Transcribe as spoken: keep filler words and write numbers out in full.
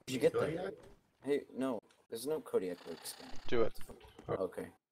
Did you get that? Hey, no, there's no Kodiak Lake skin. Do it. Okay.